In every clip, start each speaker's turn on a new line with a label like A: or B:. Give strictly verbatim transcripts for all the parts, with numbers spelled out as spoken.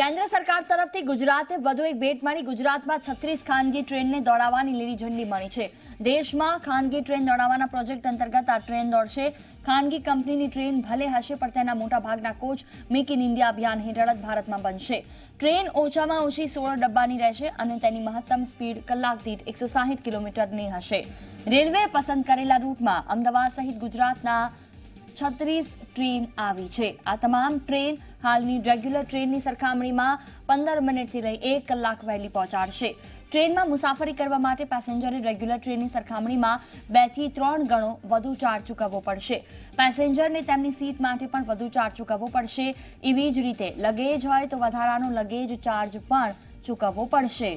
A: केन्द्र सरकार तरफथी गुजराते વધુ એક ભેટ મળી। ગુજરાતમાં છત્રીસ ખાનગી ટ્રેનને દોડાવવાની લીલી ઝંડી મળી છે। દેશમાં ખાનગી ટ્રેન દોડાવવાના પ્રોજેક્ટ અંતર્ગત આ ટ્રેન દોડશે। ખાનગી કંપનીની ટ્રેન ભલે હશે પણ તેના મોટા ભાગના કોચ મેક ઇન ઇન્ડિયા અભિયાન હેઠળ જ ભારતમાં બનશે। ટ્રેન ઓછામાં ઓછી સોળ ડબ્બાની રહેશે અને તેની મહત્તમ સ્પીડ કલાક દીઠ એકસો સાહીઠ કિલોમીટરની હશે। રેલવે પસંદ કરેલા રૂટમાં અમદાવાદ સહિત ગુજરાતના छत्रीस ट्रेन आई है। आ तमाम ट्रेन हालनी रेग्युलर ट्रेन की सरखामणी में पंदर मिनिट थी लई एक कलाक वहेली पहोंचाड़शे। ट्रेन में मुसाफरी करवा माटे पेसेंजरे रेग्युलर ट्रेन की सरखामणी में बे थी त्रण गणो वधु चार्ज चूकववो पड़शे। पेसेंजर ने तेमनी सीट माटे पण वधु चार्ज चूकववो पड़शे। एवी ज रीते लगेज होय तो वधारानो लगेज चार्ज पण चूकववो पड़शे।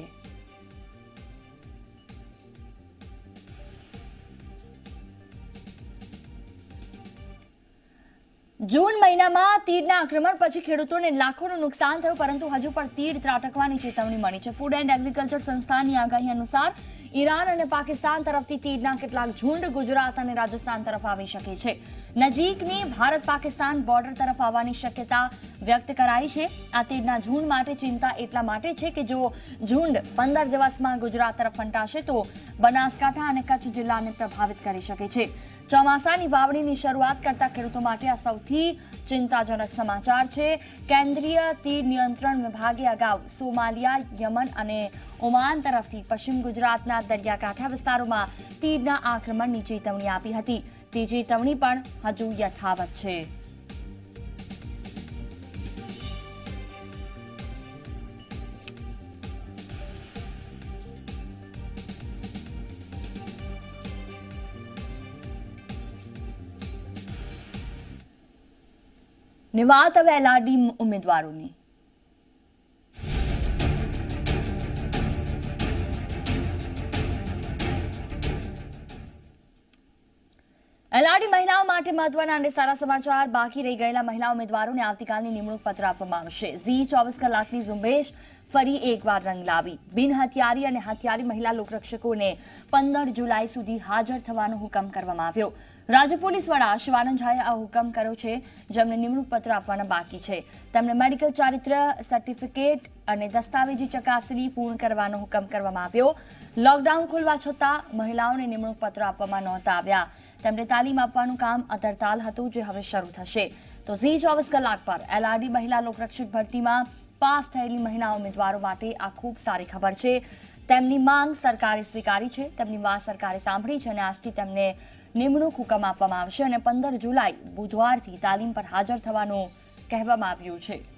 A: जून महीना में तीड़ना आक्रमण पछी खेडूतोने लाखों नुकसान थयुं, परंतु हजू पण तीड़ त्राटकवानी चेतवणी मळी छे। फूड एंड एग्रीकल्चर संस्थानी आगाही अनुसार ईरान और पाकिस्तान तरफथी तीड़ना केटलाक झुंड गुजरात और राजस्थान तरफ आवी शके छे। नजीकनी भारत पाकिस्तान बॉर्डर तरफ आवानी शक्यता व्यक्त कराई छे। आ तीड़ना झुंड माटे चिंता एटला माटे छे के जो झुंड पंदर दिवसमां गुजरात तरफ फंटाशे तो बनासकांठा और कच्छ जिल्लाने प्रभावित करी शके छे। ચોમાસાની વાવણીની શરૂઆત કરતા ખેડૂતો માટે આ સૌથી ચિંતાજનક સમાચાર છે। કેન્દ્રીય તીડ નિયંત્રણ વિભાગે અગાઉ સોમાલિયા, યમન અને ઓમાન તરફથી પશ્ચિમ ગુજરાતના દરિયાકાંઠા વિસ્તારોમાં તીડના આક્રમણની ચેતવણી આપી હતી। તે ચેતવણી પણ હજુ યથાવત છે। निवात अब एलआरडी उम्मीदवारों ने एलआरडी महिलाओं माटे महत्वना અને સારા સમાચાર। બાકી રહી ગયેલા મહિલા ઉમેદવારોને આવતીકાલની નિમણૂક પત્ર આપવામાં આવશે। ઝી ચોવીસ કલાકની ઝુંબેશ ફરી એકવાર રંગ લાવી। બિન હથિયારી અને હથિયારી મહિલા લોકરક્ષકોને પંદર જુલાઈ સુધી હાજર થવાનો હુકમ કરવામાં આવ્યો। રાજ્ય પોલીસ વડા શિવાનંદ ઝાએ આ હુકમ કર્યો છે, જેમને નિમણૂક પત્ર આપવાના બાકી છે। તેમને મેડિકલ ચારિત્ર્ય સર્ટિફિકેટ અને દસ્તાવેજી ચકાસણી પૂર્ણ કરવાનો હુકમ કરવામાં આવ્યો। લોકડાઉન ખોલવા છતાં મહિલાઓને નિમણૂક પત્ર આપવામાં નહોતા આવ્યા। તેમને તાલીમ આપવાનું કામ અધરતાલ હતું, જે હવે શરૂ થશે। તો ઝી ચોવીસ કલાક પર એલઆરડી મહિલા લોકરક્ષક ભરતીમાં પાસ થયેલી મહિલા ઉમેદવારો માટે આ ખૂબ સારી ખબર છે। તેમની માંગ સરકારે સ્વીકારી છે, તેમની વાત સરકારે સાંભળી છે અને આજથી તેમને નિમણૂક હુકમ આપવામાં આવશે અને પંદર જુલાઈ બુધવારથી તાલીમ પર હાજર થવાનું કહેવામાં આવ્યું છે।